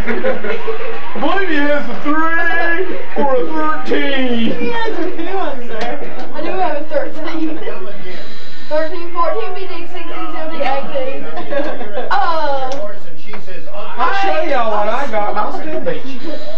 I believe he has a 3 or a 13. He has a 2 on there. I do have a 13. 13, 14, 15, 16, 17, 18. I'll show y'all what I got and I'll still beat you.